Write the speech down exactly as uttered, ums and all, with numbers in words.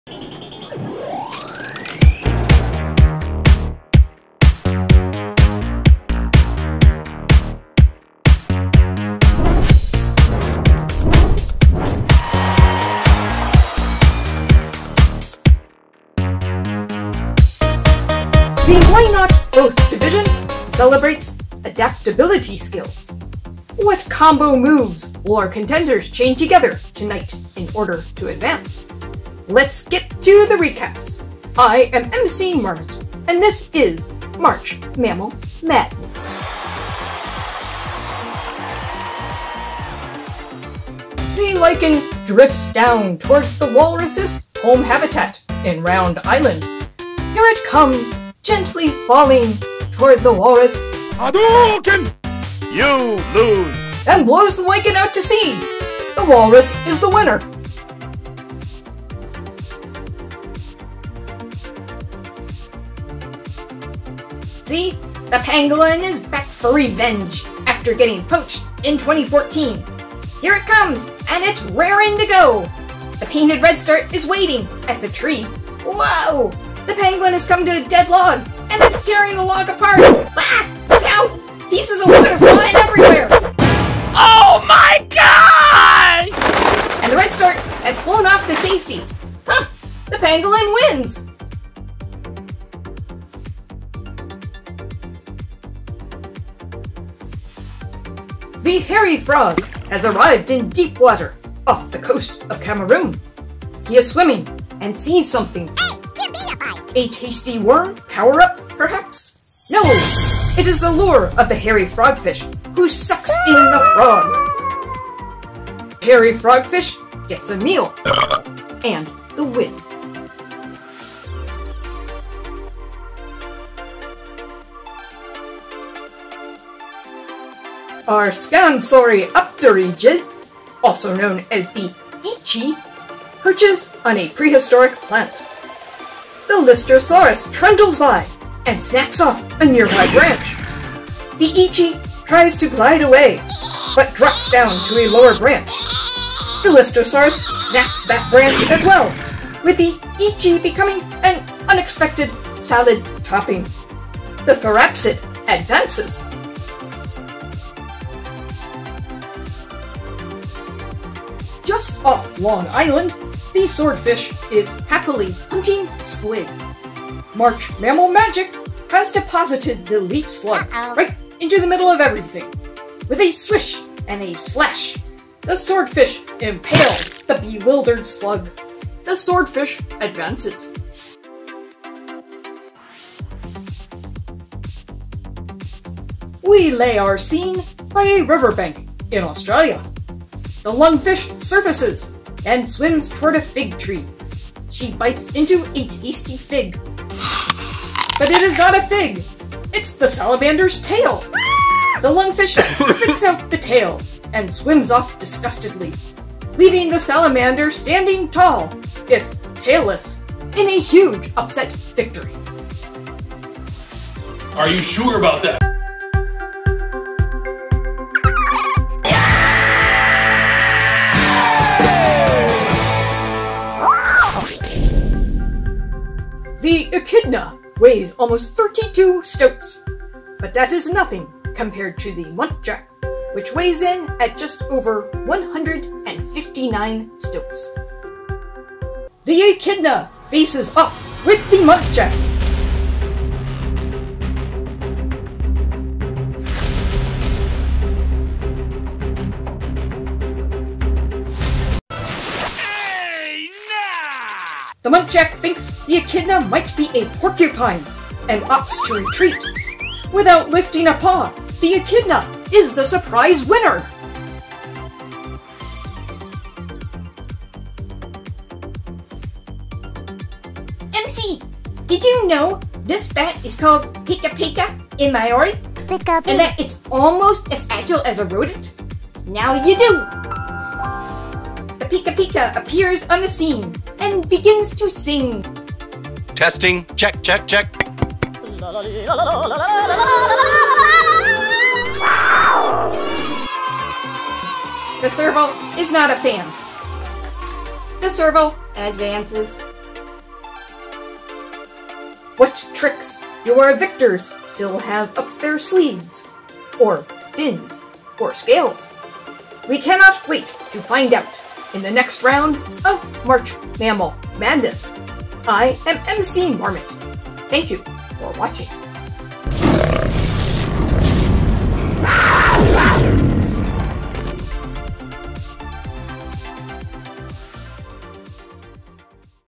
The Why Not Both division celebrates adaptability skills. What combo moves will our contenders chain together tonight in order to advance? Let's get to the recaps. I am M C Marmot, and this is March Mammal Madness. The lichen drifts down towards the walrus's home habitat in Round Island. Here it comes, gently falling toward the walrus. Hadouken! You lose! And blows the lichen out to sea. The walrus is the winner. See, the pangolin is back for revenge after getting poached in twenty fourteen. Here it comes, and it's raring to go. The painted REDSTART is waiting at the tree. Whoa! The pangolin has come to a dead log, and it's tearing the log apart. Ah! Look out! Pieces of wood are flying everywhere. Oh my god! And the REDSTART has flown off to safety. Huh! The pangolin wins! The hairy frog has arrived in deep water off the coast of Cameroon. He is swimming and sees something. Hey, give me a bite! A tasty worm power-up, perhaps? No! It is the lure of the hairy frogfish, who sucks in the frog. Hairy frogfish gets a meal and the win. Our Scansoriopterygiid, also known as the Ichi, perches on a prehistoric plant. The Lystrosaurus trundles by and snacks off a nearby branch. The Ichi tries to glide away, but drops down to a lower branch. The Lystrosaurus snaps that branch as well, with the Ichi becoming an unexpected salad topping. The Therapsid advances. Just off Long Island, the swordfish is happily hunting squid. March Mammal Magic has deposited the leaf slug Uh-oh. right into the middle of everything. With a swish and a slash, the swordfish impales the bewildered slug. The swordfish advances. We lay our scene by a riverbank in Australia. The lungfish surfaces and swims toward a fig tree. She bites into a tasty fig. But it is not a fig! It's the salamander's tail! The lungfish spits out the tail and swims off disgustedly, leaving the salamander standing tall, if tailless, in a huge upset victory. Are you sure about that? The echidna weighs almost thirty-two stoats, but that is nothing compared to the muntjac, which weighs in at just over one hundred fifty-nine stoats. The echidna faces off with the muntjac. The muntjac thinks the echidna might be a porcupine and opts to retreat. Without lifting a paw, the echidna is the surprise winner! M C, did you know this bat is called Pika Pika in Maori? Pika And that it's almost as agile as a rodent? Now you do! The Pika Pika appears on the scene and begins to sing. Testing. Check, check, check. The serval is not a fan. The serval advances. What tricks do our victors still have up their sleeves? Or fins? Or scales? We cannot wait to find out in the next round of March Mammal Madness. I am M C Marmot. Thank you for watching.